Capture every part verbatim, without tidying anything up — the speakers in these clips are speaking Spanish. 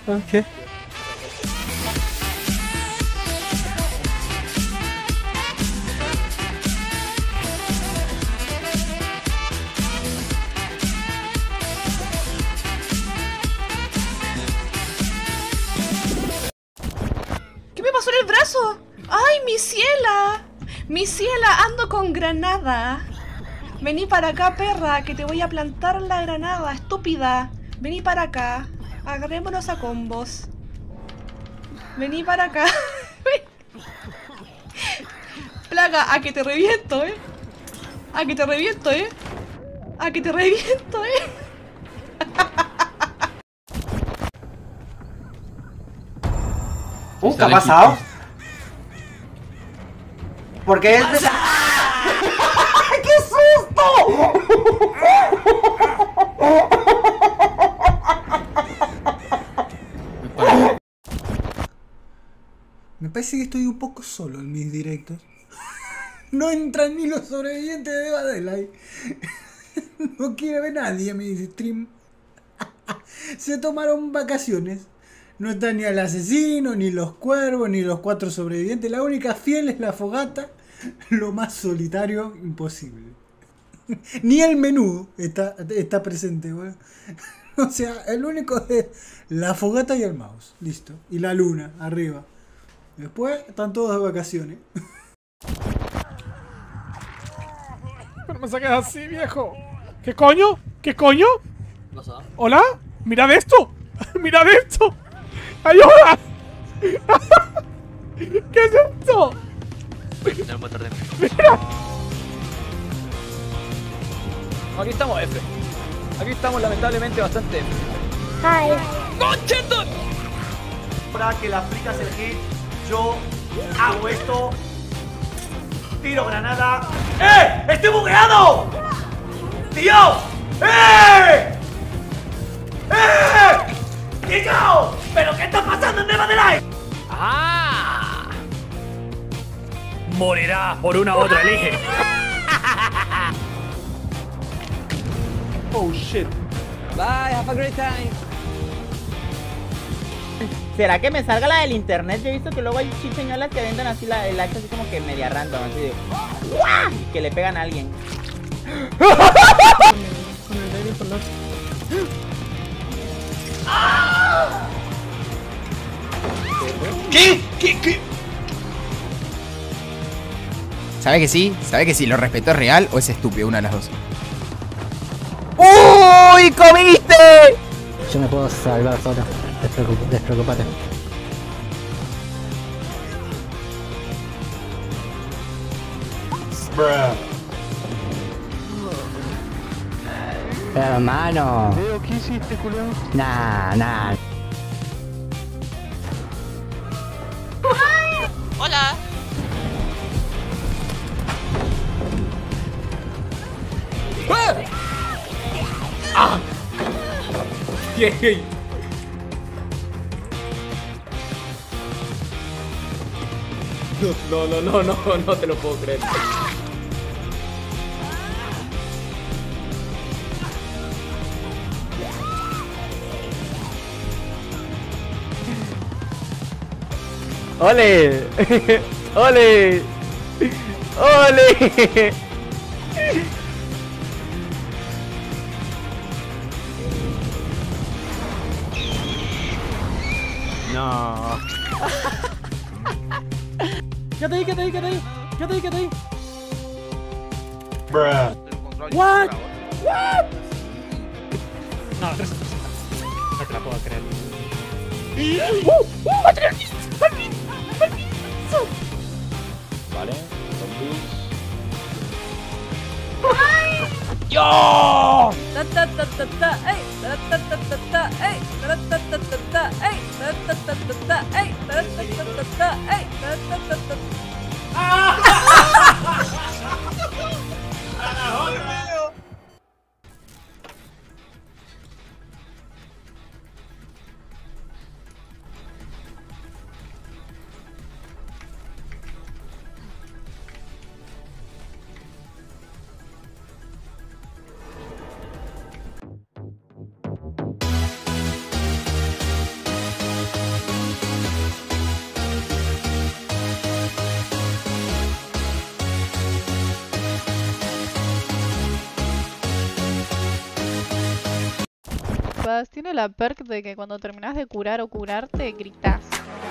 Ok. ¿Qué me pasó en el brazo? ¡Ay, mi ciela! Mi ciela, ando con granada. Vení para acá, perra, que te voy a plantar la granada, estúpida. Vení para acá. Agarrémonos a combos. Vení para acá. Plaga, a que te reviento, eh. A que te reviento, eh. A que te reviento, eh. Uh, ¿qué ha pasado? ¿Por qué es de... ¡Qué susto! Me parece que estoy un poco solo en mis directos. No entran ni los sobrevivientes de Badelight. No quiere ver nadie mi stream. Se tomaron vacaciones. No está ni el asesino, ni los cuervos, ni los cuatro sobrevivientes. La única fiel es la fogata. Lo más solitario imposible. Ni el menú está, está presente, güey. O sea, el único es la fogata y el mouse. Listo. Y la luna arriba. Después están todos de vacaciones. Pero me saques así, viejo. ¿Qué coño? ¿Qué coño? ¿Hola? ¡Mirad esto! ¡Mirad esto! ¡Ayuda! ¿Qué es esto? ¡Mira! Aquí estamos, F. Aquí estamos lamentablemente bastante F. Hi. ¡Concheto! Ahora que la frita es el hit, yo hago esto. Tiro granada. ¡Eh! ¡Estoy bugueado! ¡Tío! ¡Eh! ¡Eh! ¡Tío! ¿Pero qué está pasando en Neva de Light? ¡Ah! Morirá por una u otra, elige. Oh shit. Bye, have a great time. ¿Será que me salga la del internet? Yo he visto que luego hay chicheñolas que venden así la, el hacha así como que media random, así de ¡guau! Que le pegan a alguien. Con el baby con los... ¿Qué? ¿Qué? ¿Qué? ¿Sabe que sí? ¿Sabe que sí? ¿Lo respeto es real o es estúpido? Una de las dos. ¡Uy! ¡Comiste! Yo me puedo salvar solo. Despreocup- despreocupate. Hermano. ¿Qué hiciste, culiao? Nah, nah. Hola. ¡Ah! ¡Yay! No, no, no, no, no, no te lo puedo creer. ¡Ole! ¡Ole! ¡Ole! No. Quédate ahí, quédate ahí, quédate ahí. Quédate ahí, quédate ahí. What? What? No, tres no te la puedo creer. ¡Uh! ¡Uh! ¡Material! Vale, zombies. ¡Yo! Ta ta ta ta ta, ey, ta ta ta ta ta, ey, ta ta ta ta ta, ey, ta ta ta ta ta, ey, ta ta ta ta ta, ey, ta ta ta ta. Lucas tiene la perk de que cuando terminas de curar o curarte, gritas.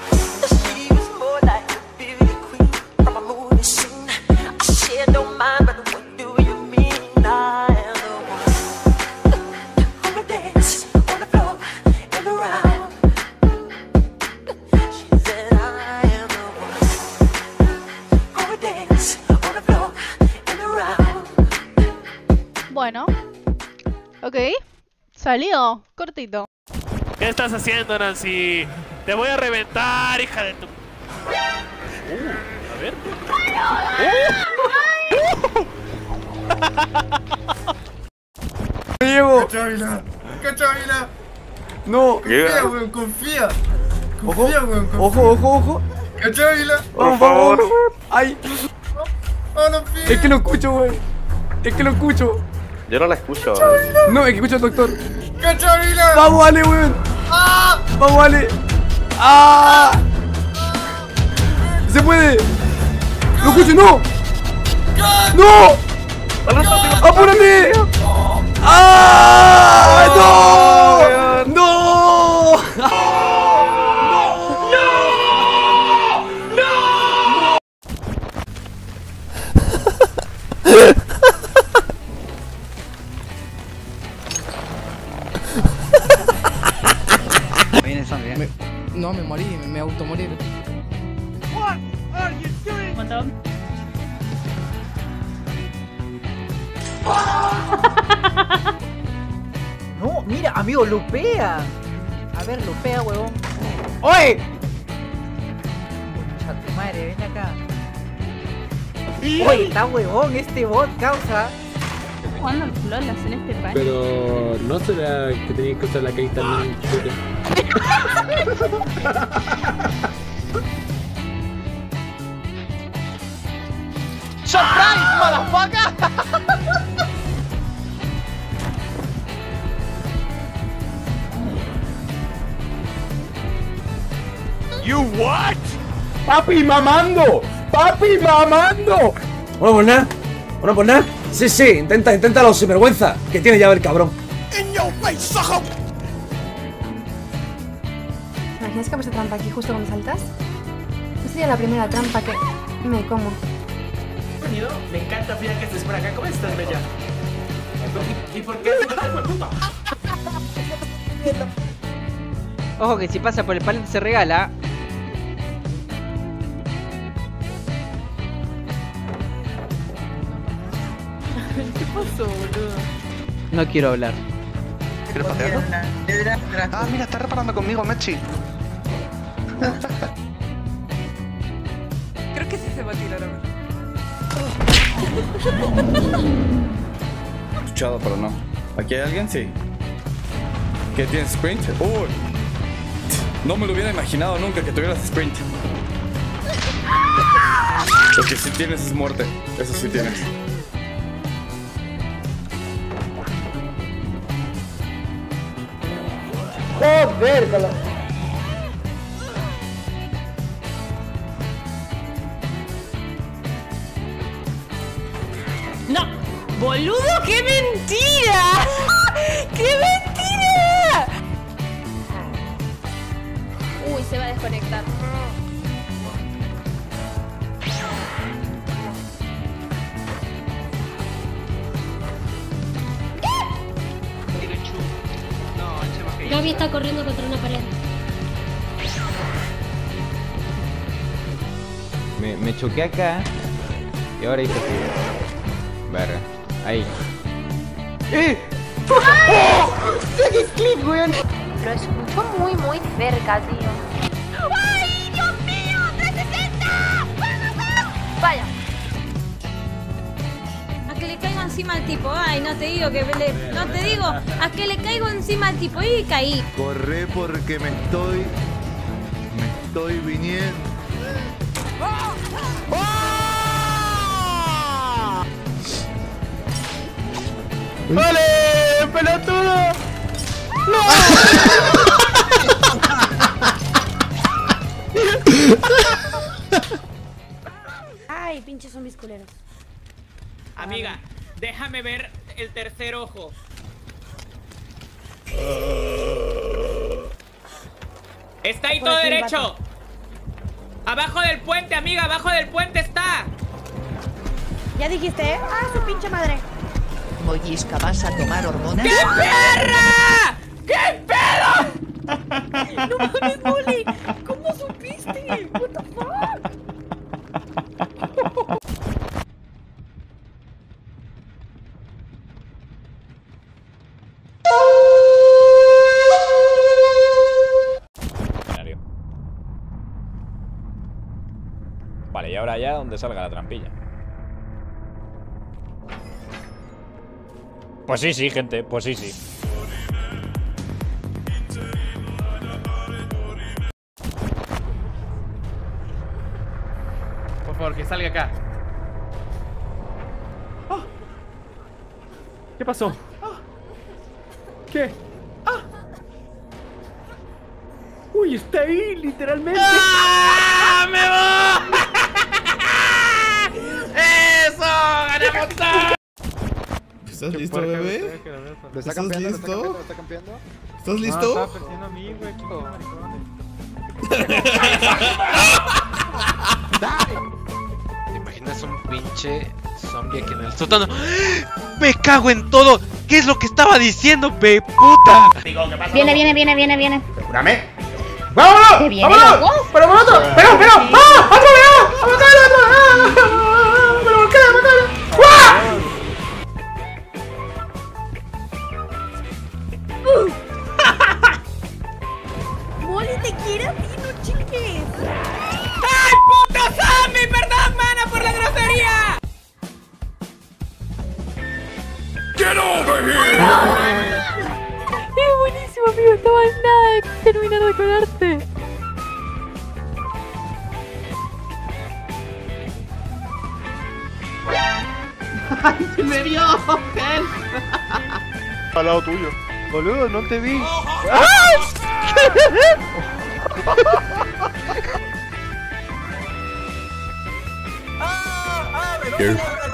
Bueno, ok, salió, cortito. ¿Qué estás haciendo, Nancy? Te voy a reventar, hija de tu... Uh, a ver... ¡Me llevo! ¡Cachavila! ¡Cachavila! ¡No! Confía, weón, confía. Ojo, Confía, weón, confía. ojo, ojo, ojo. ¡Cachavila! Por favor. ¡Ay! ¡Oh, no pide! Es que lo escucho, weón. Es que lo escucho. Yo no la escucho. No, es que escucho al doctor. ¡Cachavila! ¡Vamos, Ale, weón! ¡Ah! ¡Vamos, Ale! ¡Ah! ¡Se puede! ¡Lo escucho, no! ¡No! ¡Apúrate! ¡Ah! ¡No! ¡No! Viene sangre, ¿eh? Me, no, me morí, me, me automorí. No, mira, amigo, lupea. A ver, lupea, huevón. ¡Oye! Concha tu madre, ven acá. Oye, está huevón este bot, causa. Jugando al LOL en este país. Pero no será que tenías que usar la caída también. ¡Surprise, motherfucker! You what? Papi mamando, papi mamando. Bueno, pues nada, bueno, pues nada. Sí, sí, intenta, inténtalo, sinvergüenza, que tiene llave el cabrón. ¿Imaginas que puse trampa aquí justo cuando saltas? Esa sería la primera trampa que me como. Me encanta, mira que estés por acá. ¿Cómo estás, bella? ¿Y por qué? Ojo que si pasa por el palo se regala. ¿Qué pasó, boludo? No quiero hablar. ¿Quieres patearlo? Ah, mira, está reparando conmigo, Mechi. Creo que sí se va a tirar ahora. Escuchado, pero no. ¿Aquí hay alguien? Sí. ¿Qué tienes sprint? ¡Uy! No me lo hubiera imaginado nunca que tuvieras sprint. Lo que sí tienes es muerte. Eso sí tienes. Joder, cala. ¡No! ¡Boludo, qué mentira! ¡Qué mentira! Uy, se va a desconectar. Gaby está corriendo contra una pared. Me, me choqué acá y ahora hice así. Verga. Ahí. ¡Eh! ¡Oh! ¡Qué clip, weón! Lo escucho muy, muy cerca, tío. ¡Ay, Dios mío! ¡trescientos sesenta! Vaya. A que le caigo encima al tipo. Ay, no te digo que le... No te digo. A que le caigo encima al tipo y caí. Corré porque me estoy... Me estoy viniendo. ¡Vale! ¡Pelotudo! ¡No! Ay, pinches zombies culeros. Amiga, déjame ver el tercer ojo. Uh... Está ahí todo derecho. Abajo del puente, amiga, abajo del puente está. Ya dijiste, ¿eh? Ah, su pinche madre. Mollisca, ¿vas a tomar hormonas? ¡Qué perra! ¡Qué pedo! No mames, Molly. ¿Cómo supiste? What the fuck? Vale, y ahora ya donde salga la trampilla. Pues sí, sí, gente, pues sí, sí. Por favor, que salga acá. Oh. ¿Qué pasó? Oh. ¿Qué? Oh. Uy, está ahí, literalmente. ¡Ah! ¡Me voy! ¡Eso! ¡Ganamos todo! ¿Estás listo, bebé? ¿Estás listo? ¿Estás listo? ¿Te imaginas un pinche zombie aquí en el sótano? ¡Me cago en todo! ¿Qué es lo que estaba diciendo, pe puta? Viene, viene, viene, viene, viene. Júrame. ¡Vámonos! ¿Qué viene, ¡Vámonos! loco? ¡Pero por otro! ¡Pero, pero! ¡Ah! ¡Otro, pero! ¡A matar, a matar! ¡Pero por qué, a matar! ¡Guau! Molly, te quiere a ti, no chingues. ¡Ay, puto zombie! ¡Perdón, mana, por la grosería! Get over here! Es buenísimo, amigo. Estaba en nada de terminar de colarte. ¡Ay, se me vio! ¡Help! Al lado tuyo. Boludo, no te vi. ¿Qué?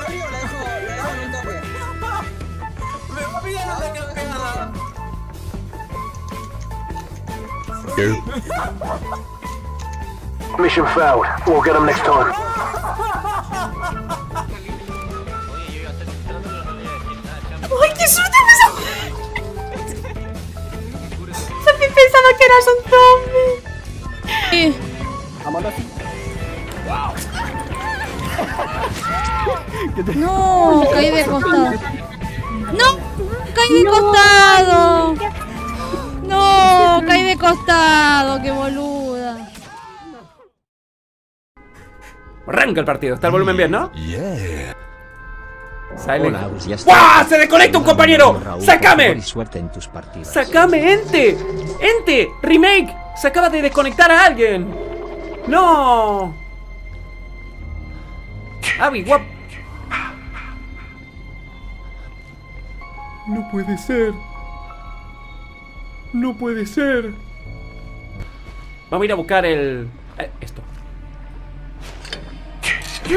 ¿Qué? Mission failed. We'll get them next time. ¡Ay, qué susto me sacó! Sophie pensaba que eras un zombie. No, caí de costado. No, caí de costado. No, caí de costado, qué boluda. Arranca el partido, está el volumen bien, ¿no? Yeah. Silent. Hola, ya está. ¡Guau! ¡Se desconecta un compañero! Raúl, ¡Sácame! por suerte en tus partidas. ¡Sácame, ente! ¡Ente! ¡Remake! Se acaba de desconectar a alguien. ¡No! Abby, guap. No puede ser. No puede ser. Vamos a ir a buscar el... Eh, esto. ¿Qué?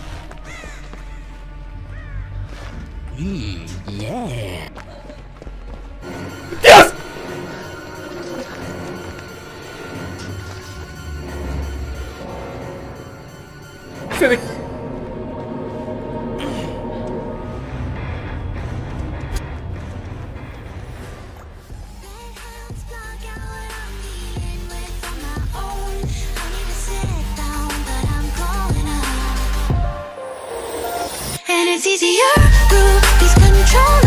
Mm, yeah. ¡Dios! Se de... And it's easier to lose control.